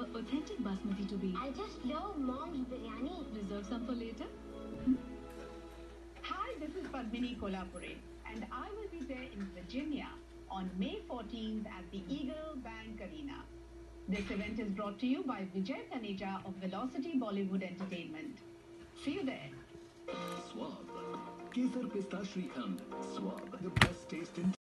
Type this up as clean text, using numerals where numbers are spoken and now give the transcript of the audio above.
authentic basmati to be. I just love mom's biryani. Reserve some for later. Hi, this is Padmini Kolhapure, and I will be there in Virginia on May 14th at the Eagle Bank Arena. This event is brought to you by Vijay Taneja of Velocity Bollywood Entertainment. See you there. Swab. Kesar Pista Shrikhand. Swab. The best taste in